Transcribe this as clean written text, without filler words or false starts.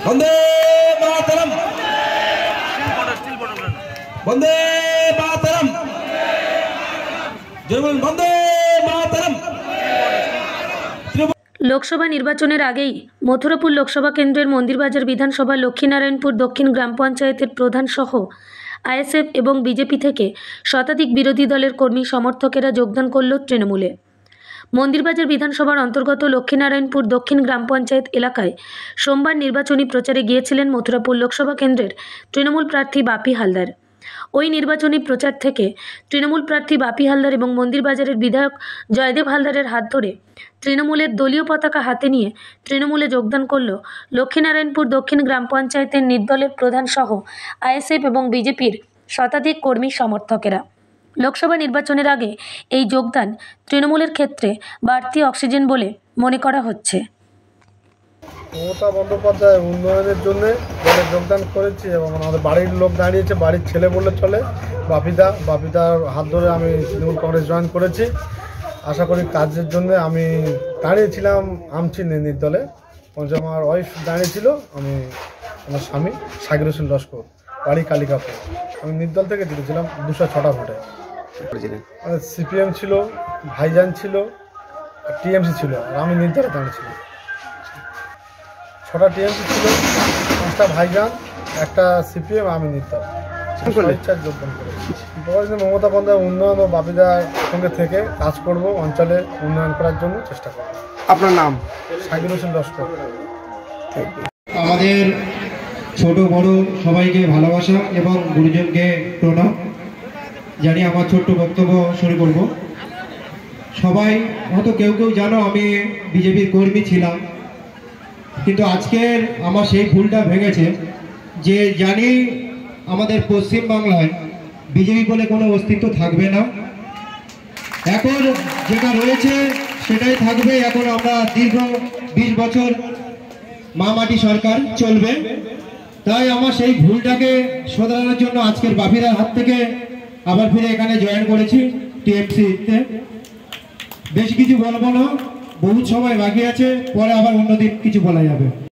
वंदे मातरम वंदे मातरम वंदे मातरम। লোকসভা নির্বাচনের আগেই মথুরাপুর লোকসভা কেন্দ্রের মন্দিরবাজার বিধানসভা লক্ষ্মীনারায়ণপুর দক্ষিণ গ্রাম পঞ্চায়েতের প্রধান সহ আইএসএফ এবং বিজেপি থেকে শতাধিক বিরোধী দলের কর্মী সমর্থকেরা যোগদান করল তৃণমূলে। মন্দিরবাজার বিধানসভার অন্তর্গত লক্ষ্মীনারায়ণপুর দক্ষিণ গ্রাম পঞ্চায়েত এলাকায় সোমবার নির্বাচনী প্রচারে গিয়েছিলেন মথুরাপুর লোকসভা কেন্দ্রের তৃণমূল প্রার্থী বাপি হালদার। ওই নির্বাচনী প্রচার থেকে তৃণমূল প্রার্থী বাপি হালদার এবং মন্দিরবাজারের বিধায়ক জয়দেব হালদারের হাত ধরে তৃণমূলের দলীয় পতাকা হাতে নিয়ে তৃণমূলে যোগদান করল লক্ষ্মীনারায়ণপুর দক্ষিণ গ্রাম পঞ্চায়েতের নির্দলের প্রধান সহ আইএসএফ এবং বিজেপির শতাধিক কর্মী সমর্থকেরা। লোকসভা নির্বাচনের আগে এই যোগদান তৃণমূলের ক্ষেত্রে বাড়তি অক্সিজেন বলে মনে করা হচ্ছে। মমতা বন্দ্যোপাধ্যায় উন্নয়নের জন্য দলে যোগদান করেছি এবং আমাদের বাড়ির লোক দাঁড়িয়েছে, বাড়ির ছেলে বললে চলে। বাপিদার হাত ধরে আমি তৃণমূল কংগ্রেস জয়েন করেছি। আশা করি কাজের জন্য আমি দাঁড়িয়েছিলাম আমচি নির্দলে, আমার ওয়াইফ দাঁড়িয়েছিল, আমি আমার স্বামী সাকির হোসেন লস্কর, বাড়ি কালিকাপুর। আমি নির্দল থেকে জিতেছিলাম 206টা ভোটে। সিপিএম ছিল, ভাইজান ছিল, টিএমসি ছিল, আর আমি নির্দলে দাঁড়িয়েছিলাম। 6টা টিএমসি ছিল, 5টা ভাইজান, একটা সিপিএম, আমি নির্দল ইচ্ছার যোগদান করেছি। মমতা বন্দ্যোপাধ্যায় উন্নয়ন ও বাপিদার সঙ্গে থেকে কাজ করব, অঞ্চলে উন্নয়ন করার জন্য চেষ্টা করব। আপনার নাম? সাকির হোসেন লস্কর। আমাদের ছোট বড় সবাইকে ভালোবাসা এবং গুরুজনকে প্রণাম জানি আমার ছোট্ট বক্তব্য শুরু করব। সবাই হয়তো কেউ জানো আমি বিজেপির কর্মী ছিলাম, কিন্তু আজকের আমার সেই ভুলটা ভেঙেছে যে জানি আমাদের পশ্চিমবাংলায় বিজেপি বলে কোনো অস্তিত্ব থাকবে না। এখন যেটা রয়েছে সেটাই থাকবে। এখন আমরা দীর্ঘ 20 বছর মা মাটি সরকার চলবে। তাই আমার সেই ভুলটাকে শোধরানোর জন্য আজকের বাপিদার হাত থেকে আবার ফিরে এখানে জয়েন করেছি টিএমসিতে। বেশি কিছু বলবো না, বহুত সময় বাকি আছে, পরে আবার অন্যদিন কিছু বলা যাবে।